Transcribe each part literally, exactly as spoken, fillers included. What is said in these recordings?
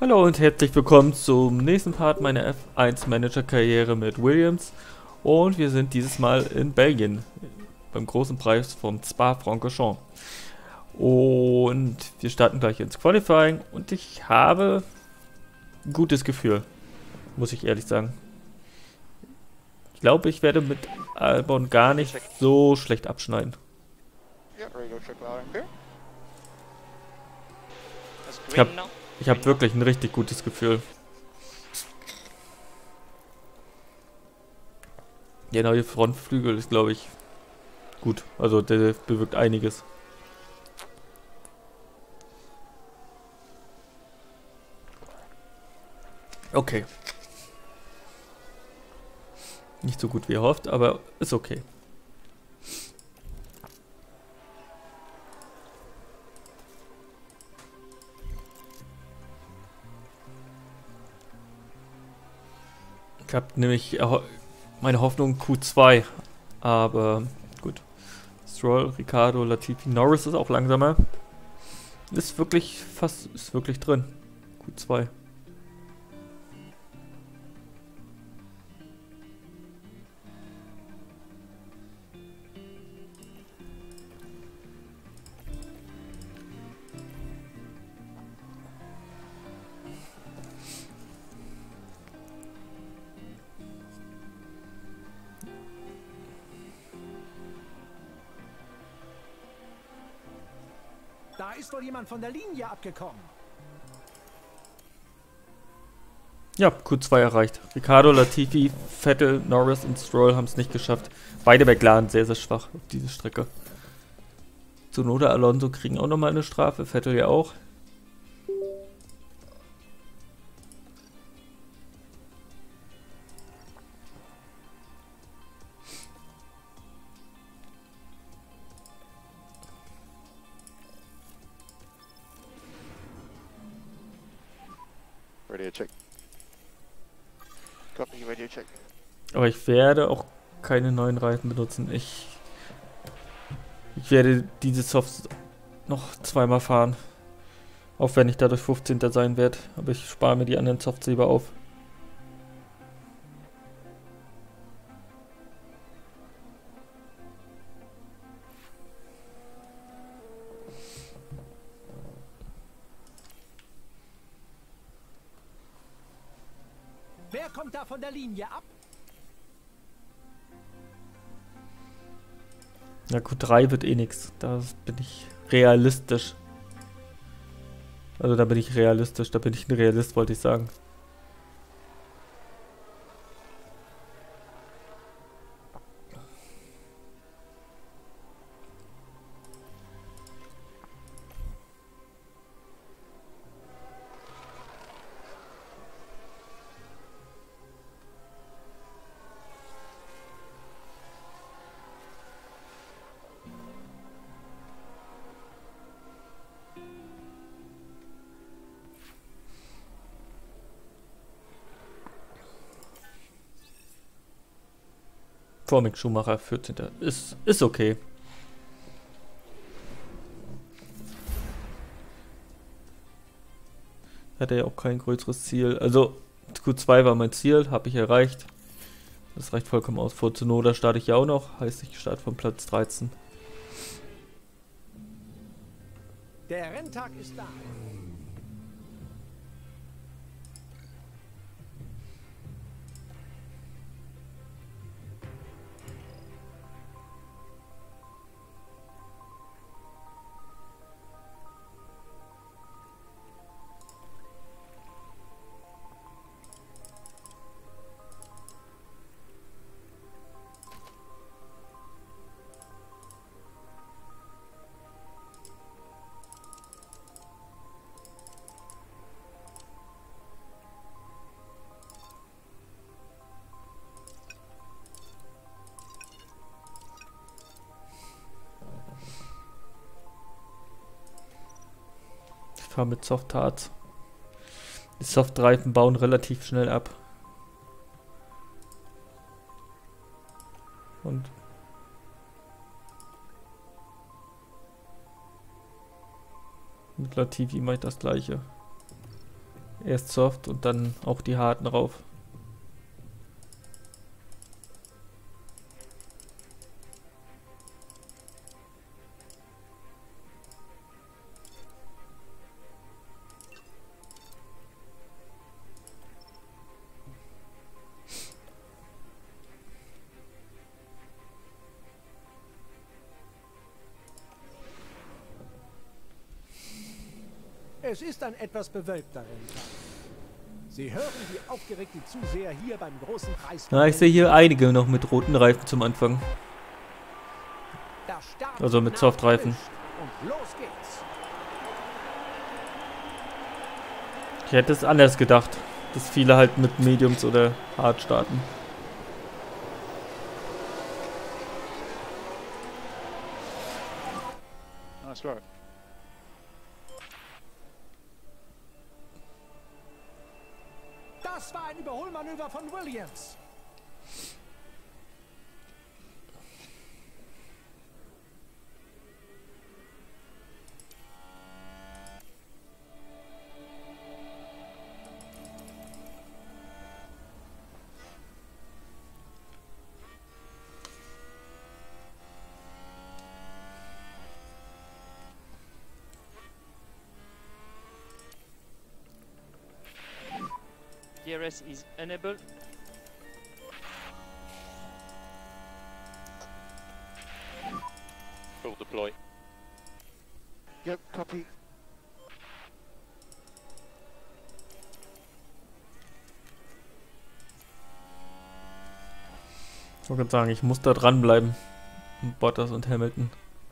Hallo und herzlich willkommen zum nächsten Part meiner F eins Manager-Karriere mit Williams. Und wir sind dieses Mal in Belgien, beim großen Preis vom Spa-Francorchamps. Und wir starten gleich ins Qualifying und ich habe ein gutes Gefühl, muss ich ehrlich sagen. Ich glaube, ich werde mit Albon gar nicht so schlecht abschneiden. Ich habe ich hab wirklich ein richtig gutes Gefühl. Der neue Frontflügel ist, glaube ich, gut. Also der bewirkt einiges. Okay. Nicht so gut wie erhofft, aber ist okay. Ich habe nämlich meine Hoffnung Q zwei, aber gut. Stroll, Ricciardo, Latifi, Norris ist auch langsamer. Ist wirklich fast, ist wirklich drin. Q zwei. Da ist wohl jemand von der Linie abgekommen. Ja, Q zwei erreicht. Ricciardo, Latifi, Vettel, Norris und Stroll haben es nicht geschafft. Beide McLaren sehr, sehr schwach auf diese Strecke. Tsunoda, Alonso kriegen auch nochmal eine Strafe, Vettel ja auch. Radio check. Copy, radio check. Aber ich werde auch keine neuen Reifen benutzen. Ich, ich werde diese Softs noch zweimal fahren. Auch wenn ich dadurch fünfzehnter sein werde. Aber ich spare mir die anderen Softs lieber auf. Wer kommt da von der Linie ab? Ja, Q drei wird eh nix. Da bin ich realistisch. Also da bin ich realistisch. Da bin ich ein Realist, wollte ich sagen. Vor Mick Schumacher, vierzehnter Ist, ist okay. Hatte ja auch kein größeres Ziel. Also Q zwei war mein Ziel, habe ich erreicht. Das reicht vollkommen aus. Vor Tsunoda starte ich ja auch noch. Heißt, ich starte von Platz dreizehn. Der Renntag ist da. Ich fahre mit Soft Hards. Die Soft-Reifen bauen relativ schnell ab. Und mit Latifi mache ich das gleiche. Erst soft und dann auch die harten rauf. Es ist ein etwas bewölkter Renntag. Sie hören die aufgeregten Zuseher hier beim großen Preis. Na, ich sehe hier einige noch mit roten Reifen zum Anfang. Der Start Also mit Softreifen. und los geht's. Ich hätte es anders gedacht, dass viele halt mit Mediums oder Hard starten. Nice work. Das war ein Überholmanöver von Williams. D R S is enabled. Full deploy. Yep, copy. Ich wollte gerade sagen, ich muss da dranbleiben. Bottas und Hamilton.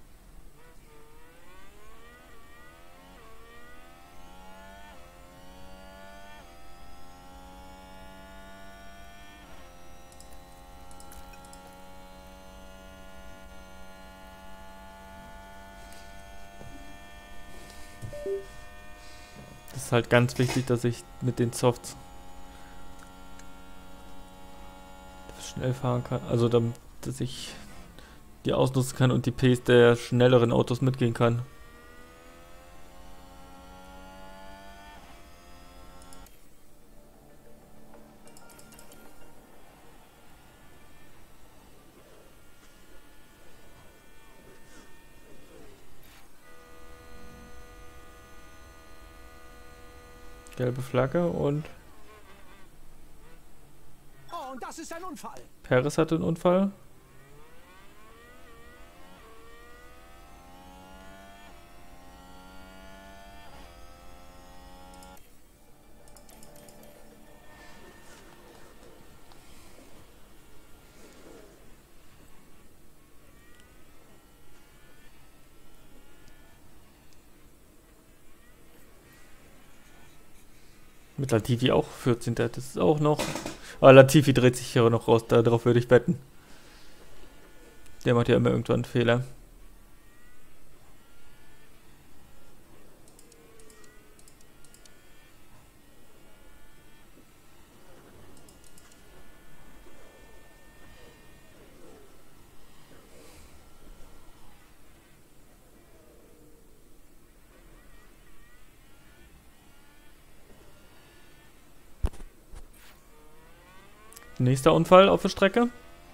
Das ist halt ganz wichtig, dass ich mit den Softs schnell fahren kann. Also, damit, dass ich die ausnutzen kann und die Pace der schnelleren Autos mitgehen kann. Gelbe Flagge und Oh, und das ist ein Unfall. Perez hatte einen Unfall. Mit Latifi auch vierzehnter Das ist auch noch. Aber Latifi dreht sich hier noch raus, darauf würde ich wetten. Der macht ja immer irgendwann einen Fehler. Nächster Unfall auf der Strecke.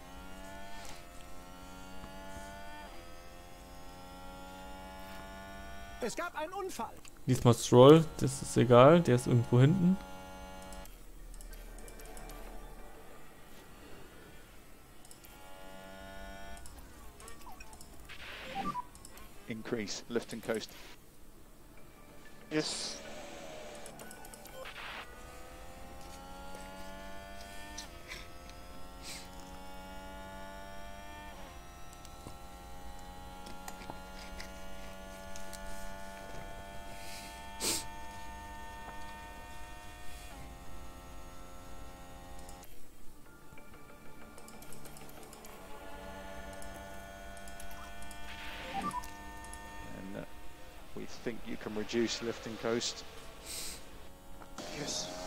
Es gab einen Unfall. Diesmal Stroll, das ist egal, der ist irgendwo hinten. Increase, lift and coast. Yes. And uh, we think you can reduce lift and coast. Yes.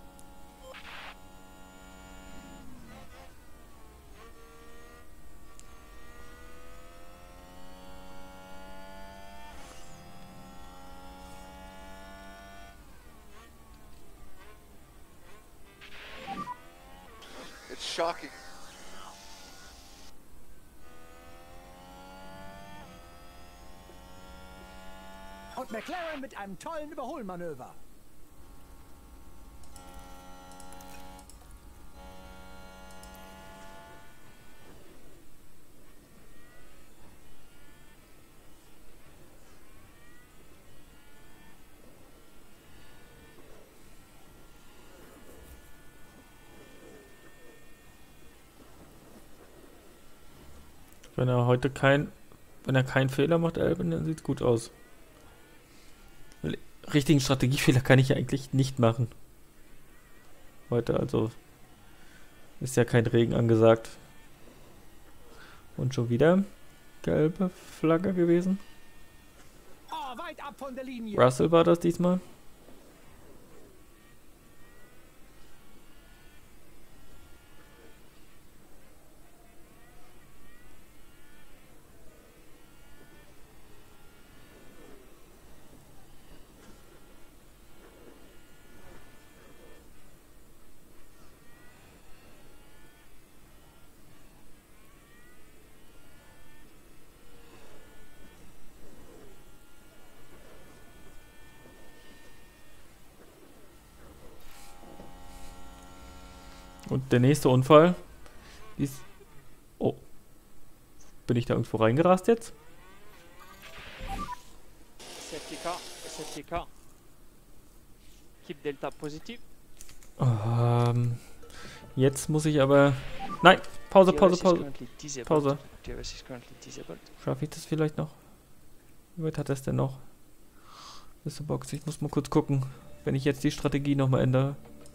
shocking. Und McLaren mit einem tollen Überholmanöver. Wenn er heute kein, wenn er keinen Fehler macht, Albon, dann sieht's gut aus. Weil richtigen Strategiefehler kann ich ja eigentlich nicht machen. Heute, also ist ja kein Regen angesagt. Und schon wieder gelbe Flagge gewesen. Oh, weit ab von der Linie. Russell war das diesmal. Und der nächste Unfall ist... Oh. Bin ich da irgendwo reingerast jetzt? Safety car, safety car. Keep Delta positiv. Ähm, jetzt muss ich aber... Nein! Pause, Pause, Pause. Pause. D R S is currently disabled. Schaffe ich das vielleicht noch? Wie weit hat das denn noch? Das ist eine Box. Ich muss mal kurz gucken, wenn ich jetzt die Strategie nochmal ändere.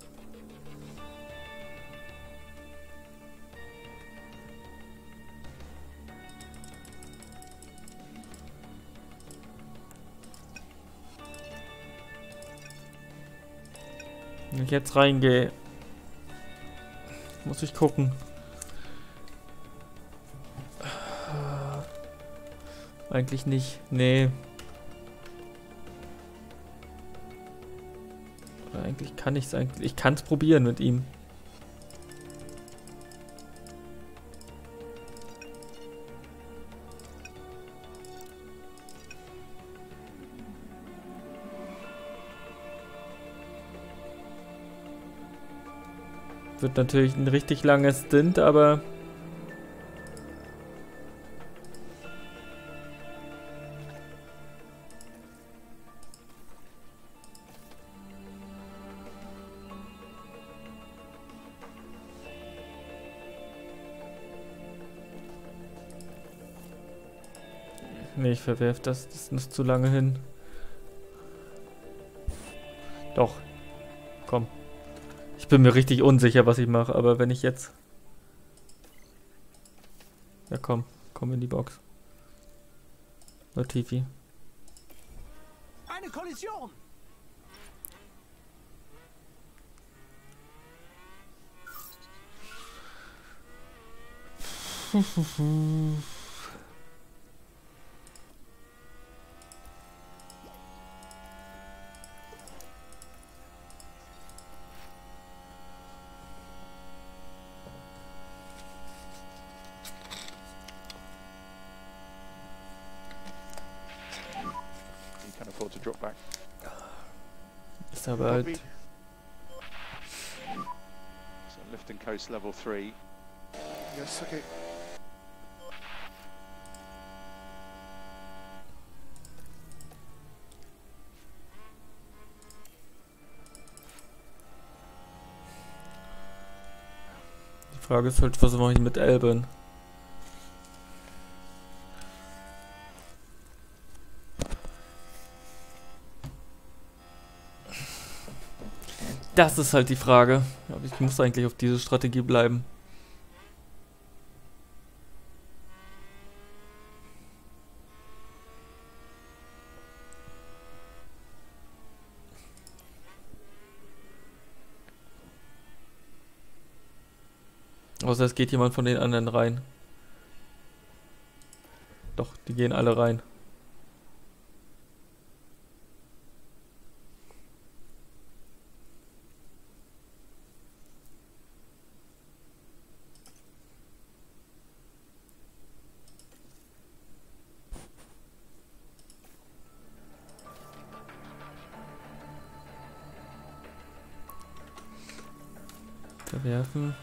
Wenn ich jetzt reingehe, muss ich gucken. Eigentlich nicht. Nee. Oder eigentlich kann ich es eigentlich. Ich kann es probieren mit ihm. Wird natürlich ein richtig langer Stint, aber... Nee, ich verwerf das. Das ist noch zu lange hin. Doch. Komm. Ich bin mir richtig unsicher, was ich mache, aber wenn ich jetzt... Ja, komm. Komm in die Box. Latifi. Eine Kollision. Can afford to drop back. Ist aber halt... Copy. So lift and coast level three. Yes, okay. Die Frage ist halt, was mache ich mit Albon? Das ist halt die Frage. Aber ich muss eigentlich auf diese Strategie bleiben. Außer es geht jemand von den anderen rein. Doch, die gehen alle rein. werfen.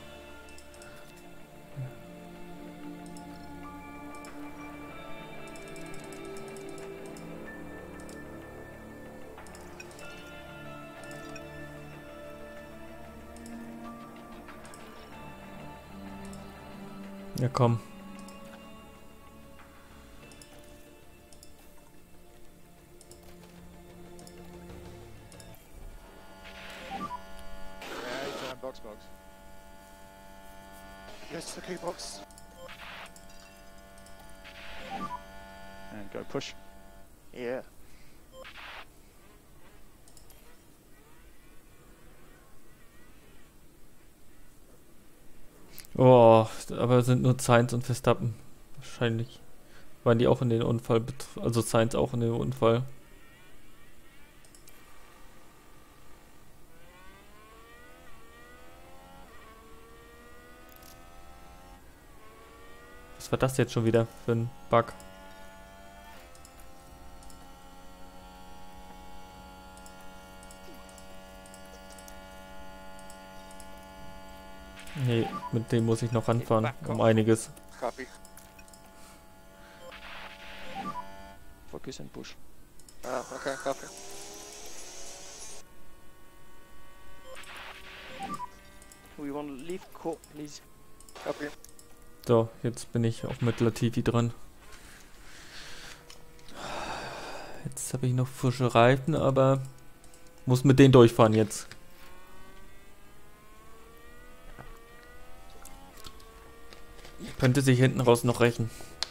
Ja, komm. Yeah, he's on box box. Yes, okay, box. And go push. Yeah. Oh, aber sind nur Sainz und Verstappen. Wahrscheinlich waren die auch in den Unfall, betr- also Sainz auch in den Unfall. Was war das jetzt schon wieder für ein Bug? Nee, mit dem muss ich noch ranfahren, um einiges. Copy. Focus and push. Ah, okay, copy. We want to leave court, please. Copy. So, jetzt bin ich auch mit Latifi dran. Jetzt habe ich noch frische Reifen, aber muss mit denen durchfahren jetzt. Könnte sich hinten raus noch rächen.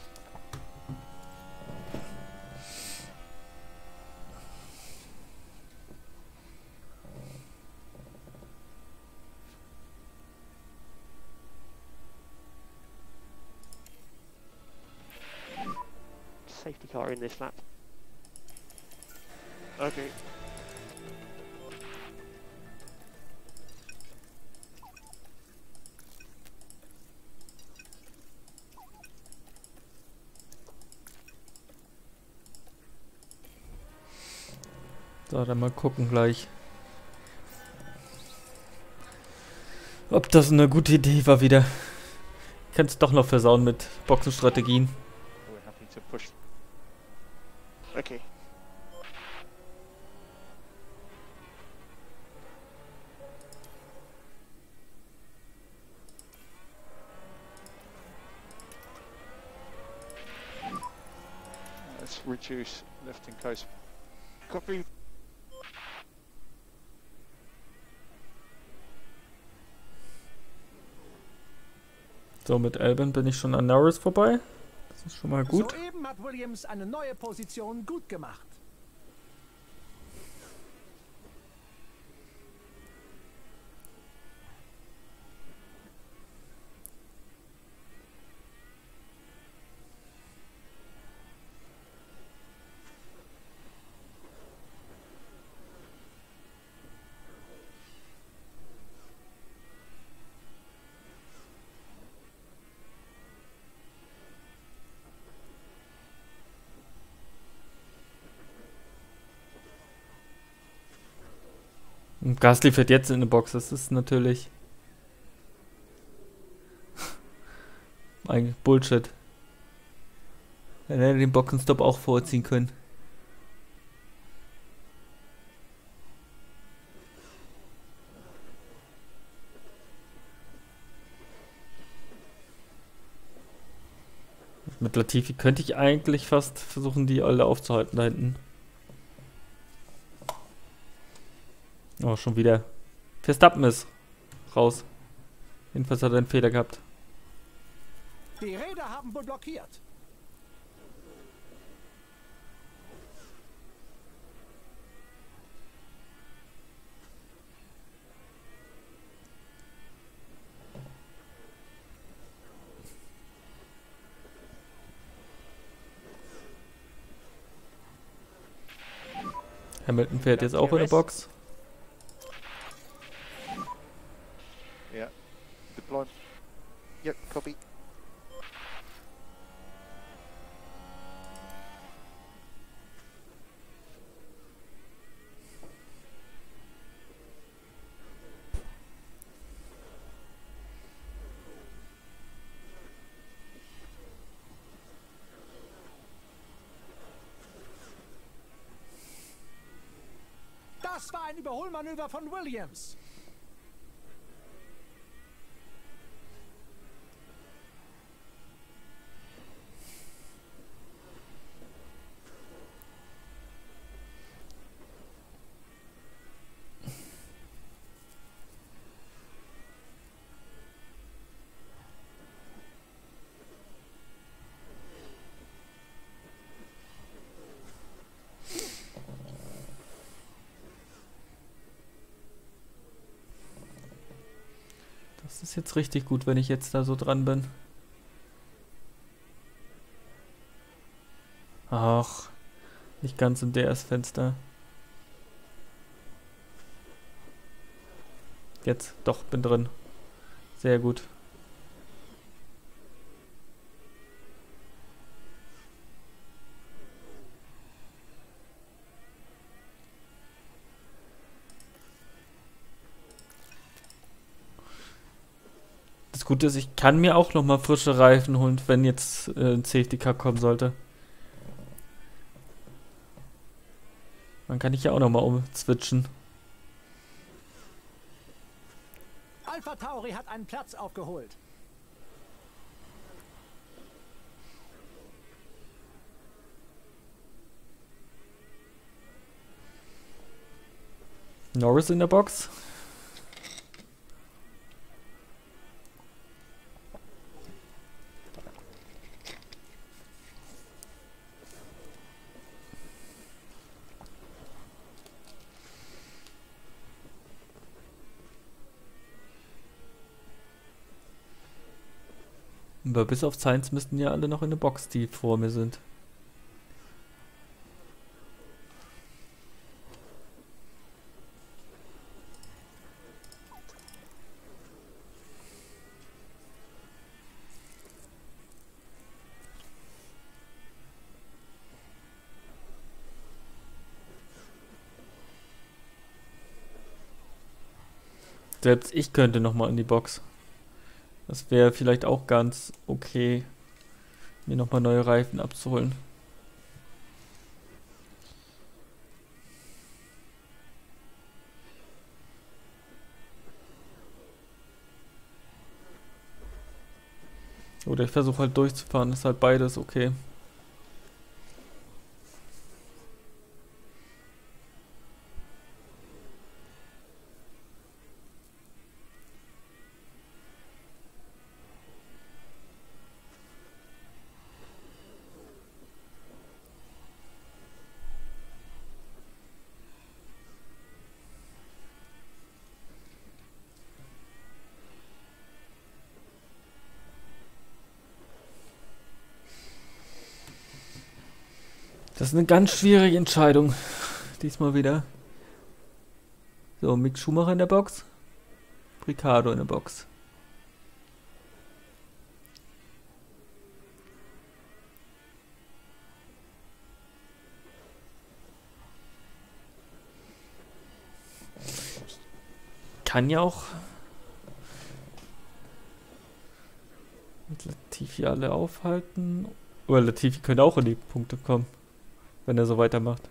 Safety car in this lap. Okay. So, dann mal gucken gleich. Ob das eine gute Idee war wieder. Kannst doch noch versauen mit Boxenstrategien. We're happy to push. Okay. Let's reduce lifting coast. Copy. So, mit Albon bin ich schon an Norris vorbei. Das ist schon mal gut. Soeben hat Williams eine neue Position gut gemacht. Und Gasly fährt jetzt in eine Box. Das ist natürlich eigentlich Bullshit. Er hätte den Boxenstopp auch vorziehen können. Mit Latifi könnte ich eigentlich fast versuchen, die alle aufzuhalten da hinten. Oh, schon wieder. Verstappen ist raus. Jedenfalls hat er einen Fehler gehabt. Die Räder haben wohl blockiert. Hamilton fährt jetzt auch in eine Box. Yeah. Deploy. Yep, copy. Das war ein Überholmanöver von Williams. Das ist jetzt richtig gut, wenn ich jetzt da so dran bin. Ach, nicht ganz im D R-Fenster. Jetzt, doch, bin drin. Sehr gut. Das Gute ist, ich kann mir auch noch mal frische Reifen holen, wenn jetzt äh, ein Safety Car kommen sollte. Dann kann ich ja auch noch mal umswitchen. Alpha Tauri hat einen Platz aufgeholt. Norris in der Box. Aber bis auf Sainz müssten ja alle noch in der Box, die vor mir sind. Selbst ich könnte noch mal in die Box. Das wäre vielleicht auch ganz okay, mir nochmal neue Reifen abzuholen. Oder ich versuche halt durchzufahren, ist halt beides okay. Das ist eine ganz schwierige Entscheidung. Diesmal wieder. So, Mick Schumacher in der Box. Ricciardo in der Box. Kann ja auch mit Latifi alle aufhalten. Oder Latifi könnte auch in die Punkte kommen, wenn er so weitermacht.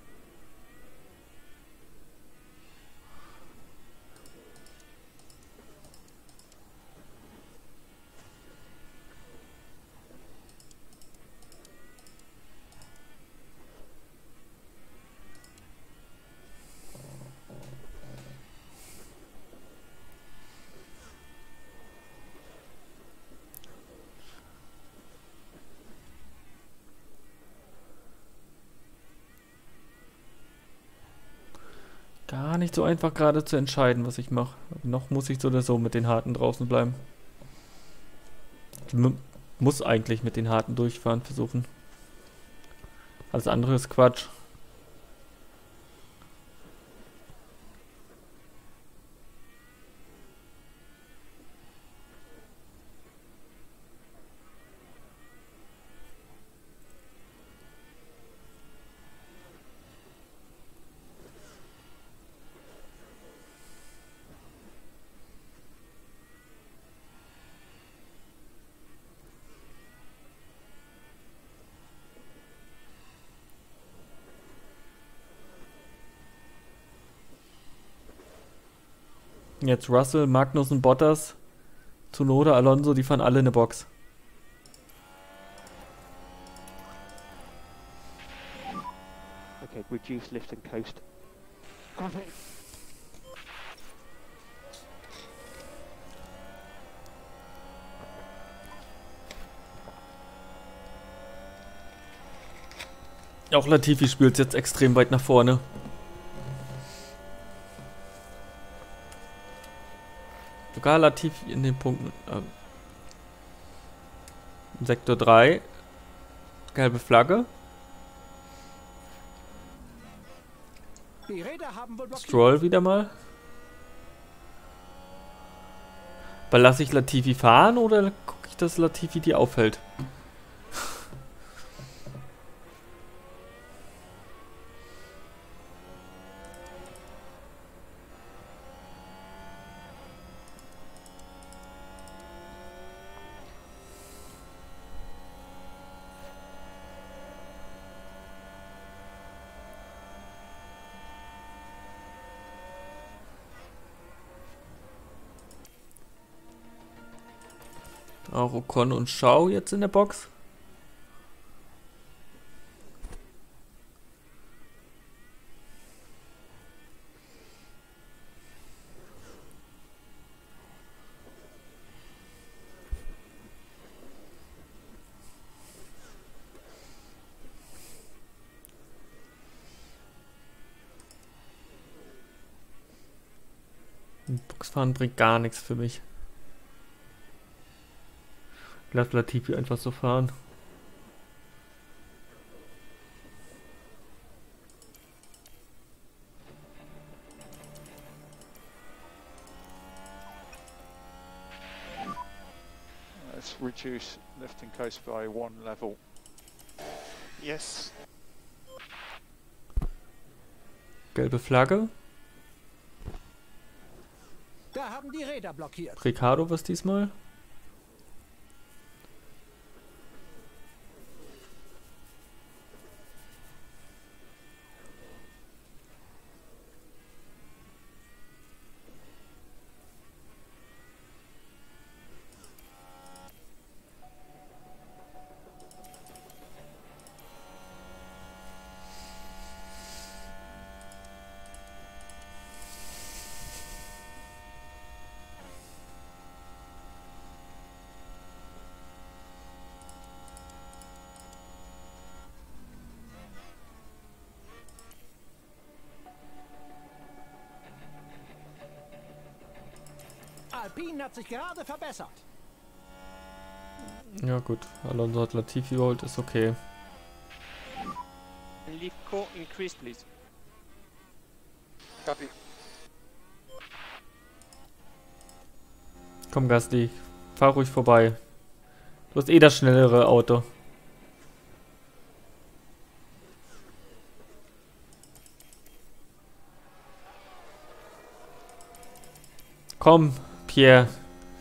Gar nicht so einfach gerade zu entscheiden, was ich mache. Noch muss ich so oder so mit den Harten draußen bleiben. Ich mu- muss eigentlich mit den Harten durchfahren versuchen. Alles andere ist Quatsch. Jetzt Russell, Magnussen, Bottas, Tsunoda, Alonso, die fahren alle in eine Box. Okay, reduce lift and coast. Copy. Auch Latifi spielt jetzt extrem weit nach vorne. Sogar Latifi in den Punkten. Ähm, Sektor drei. Gelbe Flagge. Die Räder haben wohl blockiert. Stroll wieder mal. Aber lasse ich Latifi fahren oder gucke ich, dass Latifi die aufhält? Auch Ocon und Schau jetzt in der Box. Boxfahren bringt gar nichts für mich. Lass Latifi einfach so fahren. Let's reduce lift and coast by one level. Yes. Gelbe Flagge. Da haben die Räder blockiert. Ricciardo was diesmal. Alpine hat sich gerade verbessert. Ja gut, Alonso hat Latifi geholt, ist okay. Leave core increase, please. Copy. Komm Gasly, fahr ruhig vorbei. Du hast eh das schnellere Auto. Komm, Pierre.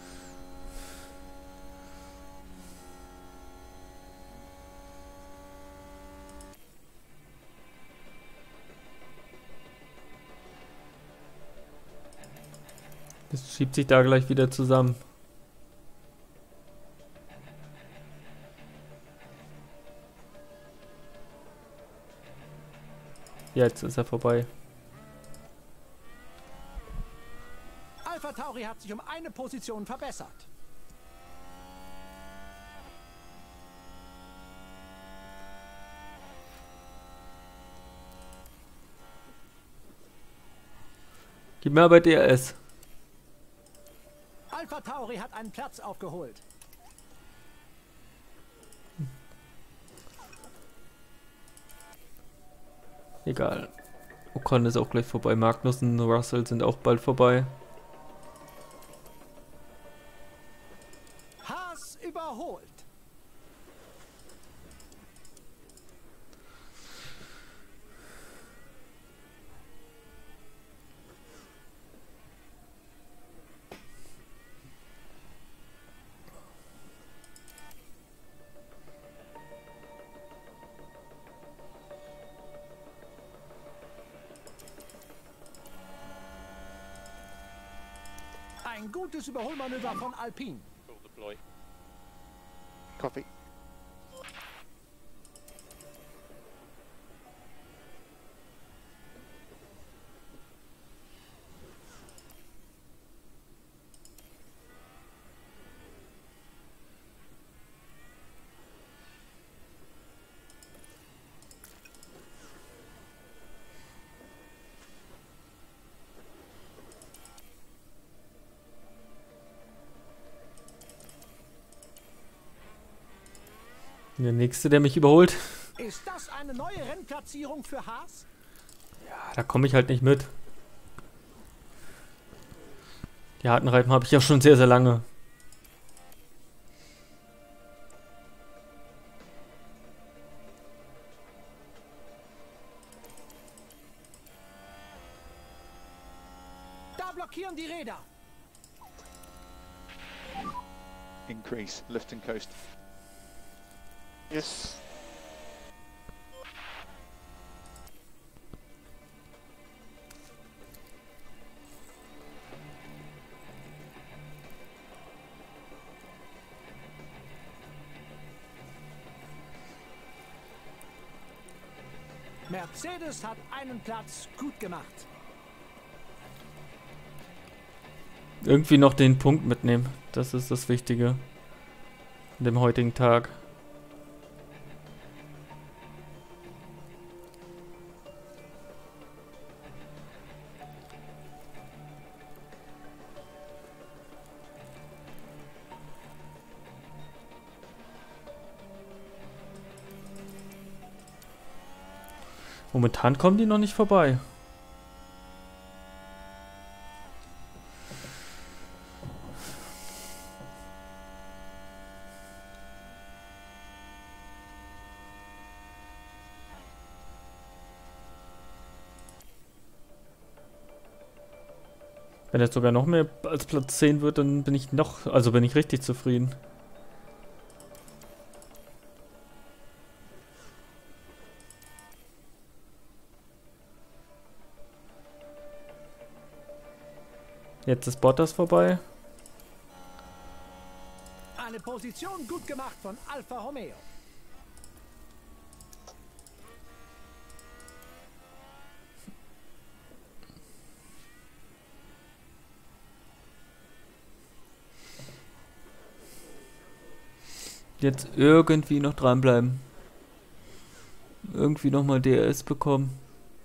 Das schiebt sich da gleich wieder zusammen. Jetzt ist er vorbei. Alpha Tauri hat sich um eine Position verbessert. Gib mir aber D R S. Alpha Tauri hat einen Platz aufgeholt. Egal. Ocon ist auch gleich vorbei. Magnussen, Russell sind auch bald vorbei. Haas überholt. Ein gutes Überholmanöver von Alpine. Full deploy. Copy. Der nächste, der mich überholt. Ist das eine neue Rennplatzierung für Haas? Ja, da komme ich halt nicht mit. Die harten Reifen habe ich ja schon sehr, sehr lange. Da blockieren die Räder. Increase, lift and coast. Yes. Mercedes hat einen Platz gut gemacht. Irgendwie noch den Punkt mitnehmen. Das ist das Wichtige. An dem heutigen Tag. Momentan kommen die noch nicht vorbei. Wenn jetzt sogar noch mehr als Platz zehn wird, dann bin ich noch, also bin ich richtig zufrieden. Jetzt ist Bottas vorbei. Eine Position gut gemacht von Alfa Romeo. Jetzt irgendwie noch dranbleiben. Irgendwie nochmal D R S bekommen.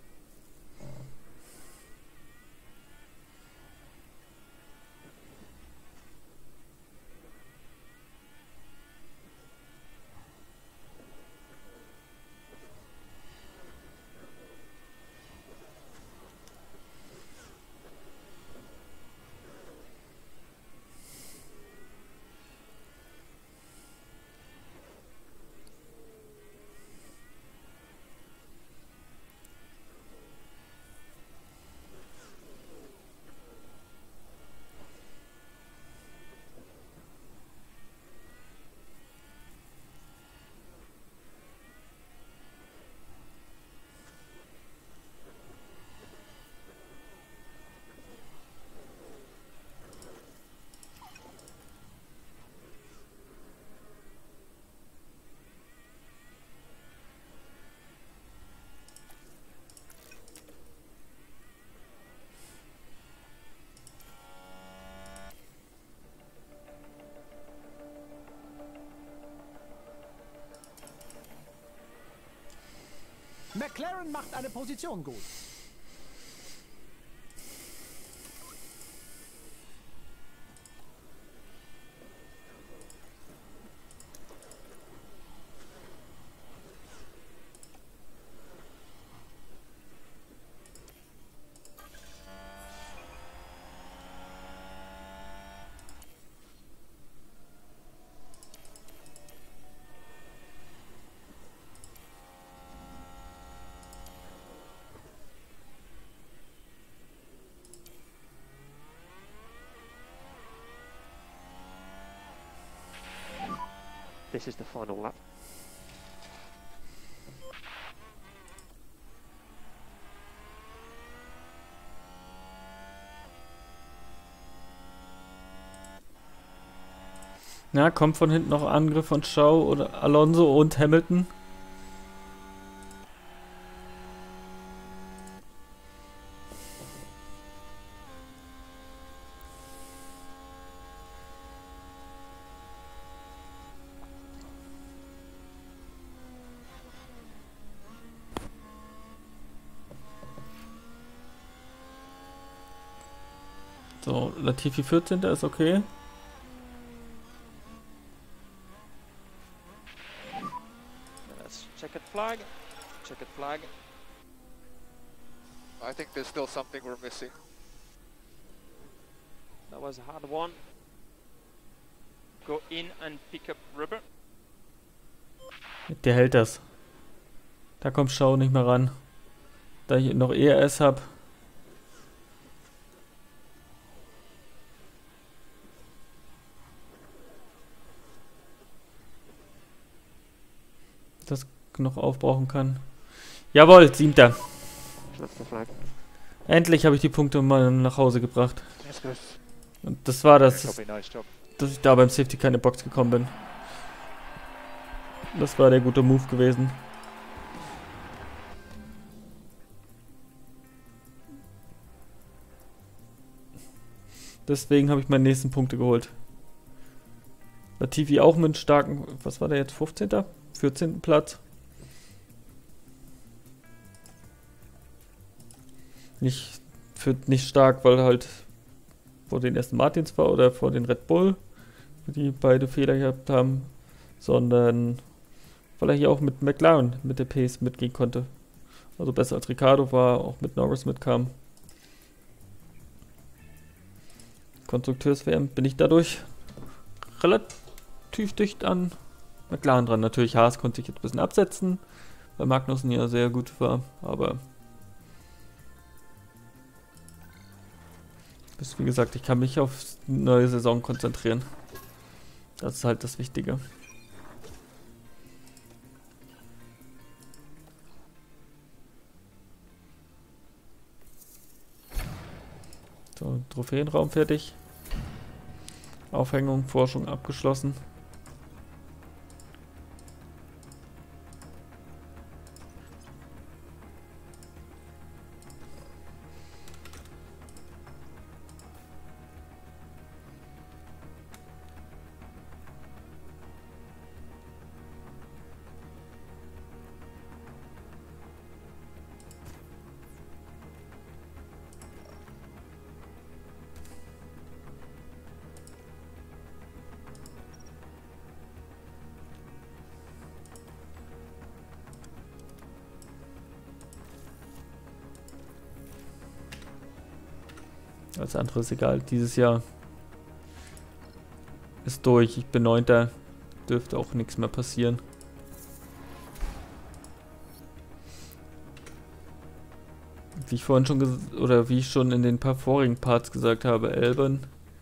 McLaren macht eine Position gut. This is the final lap. Na, kommt von hinten noch Angriff von Shaw oder Alonso und Hamilton. So, Latifi vierzehnter ist okay. Let's checkered flag. Checkered flag. I think there's still something we're missing. That was a hard one. Go in and pick up rubber. Der hält das. Da kommt Shaw nicht mehr ran. Da ich noch E R S habe. Das noch aufbrauchen kann. Jawohl, siebter. That's the flag. Endlich habe ich die Punkte mal nach Hause gebracht. Yes, good. Und das war das, Copy, nice job. dass ich da beim Safety keine Box gekommen bin. Das war der gute Move gewesen. Deswegen habe ich meine nächsten Punkte geholt. Latifi auch mit einem starken, was war der jetzt, fünfzehnter? vierzehnten Platz. Nicht, für, nicht stark, weil halt vor den ersten Martins war oder vor den Red Bull, die beide Fehler gehabt haben, sondern weil er hier auch mit McLaren mit der Pace mitgehen konnte. Also besser als Ricciardo war, auch mit Norris mitkam. Konstrukteurswerben bin ich dadurch relativ dicht an McLaren dran. Natürlich, Haas konnte sich jetzt ein bisschen absetzen, weil Magnussen ja sehr gut war, aber bis, wie gesagt, ich kann mich auf die neue Saison konzentrieren. Das ist halt das Wichtige. So, Trophäenraum fertig. Aufhängung, Forschung abgeschlossen. Alles andere ist egal. Dieses Jahr ist durch. Ich bin neunter. Dürfte auch nichts mehr passieren. Wie ich vorhin schon ges- oder wie ich schon in den paar vorigen Parts gesagt habe, Albon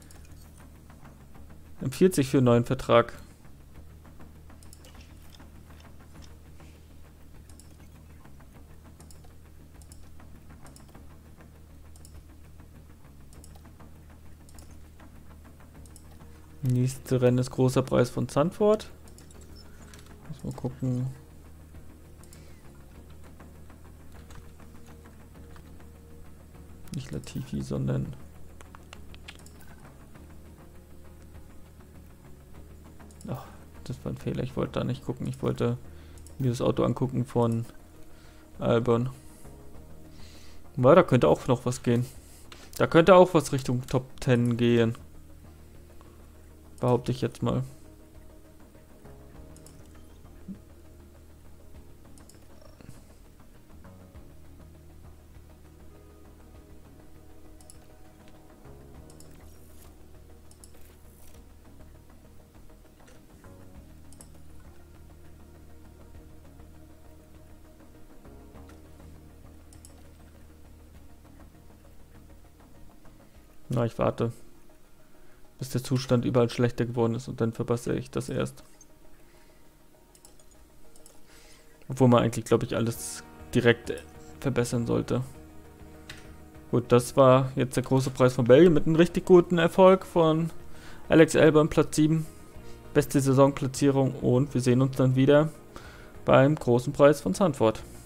empfiehlt sich für einen neuen Vertrag. Nächste Rennen ist großer Preis von Zandvoort. Muss mal gucken. Nicht Latifi, sondern ach, das war ein Fehler. Ich wollte da nicht gucken. Ich wollte mir das Auto angucken von Albon. Ja, da könnte auch noch was gehen. Da könnte auch was Richtung Top zehn gehen. Behaupte ich jetzt mal. Na, ich warte, bis der Zustand überall schlechter geworden ist und dann verbessere ich das erst. Obwohl man eigentlich, glaube ich, alles direkt verbessern sollte. Gut, das war jetzt der große Preis von Belgien mit einem richtig guten Erfolg von Alex Albon, Platz sieben. beste Saisonplatzierung und wir sehen uns dann wieder beim großen Preis von Zandvoort.